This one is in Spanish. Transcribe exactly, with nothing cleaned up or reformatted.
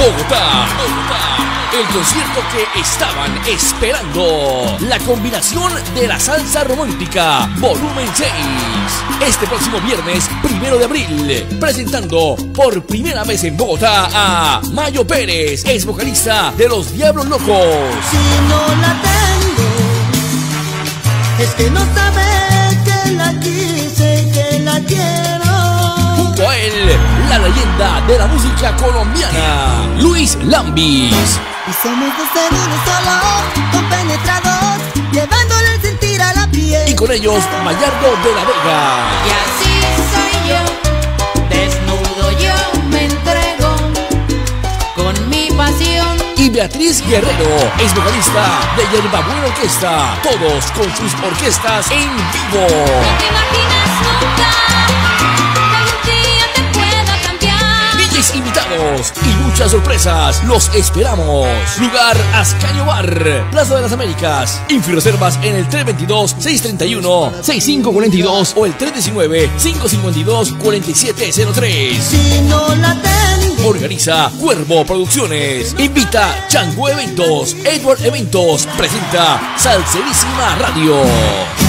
Bogotá. El concierto que estaban esperando. La combinación de la salsa romántica, volumen seis. Este próximo viernes, primero de abril, presentando por primera vez en Bogotá a Mayo Pérez, ex vocalista de Los Diablos Locos. Si no la tengo, es que no sabe que la quise y que la quiero. Junto a él, la leyenda de la música colombiana, Luis Lambis. Y somos dos en uno solo, compenetrados, llevándole el sentir a la piel. Y con ellos, Mayardo de la Vega. Y así soy yo, desnudo yo me entrego con mi pasión. Y Beatriz Guerrero, ex vocalista de Yerbabuena Orquesta. Todos con sus orquestas en vivo. No te imaginas nunca que algún día te pueda cambiar. D Js invitados y muchas sorpresas. Los esperamos. Lugar Ascanio Bar, Plaza de las Américas. Infireservas en el tres dos dos, seis tres uno, seis cinco cuatro dos o el tres uno nueve, cinco cinco dos, cuatro siete cero tres. Si no la tengo, Organiza Cuervo Producciones. Invita Chango Eventos. Edward Eventos presenta Salserísima Radio.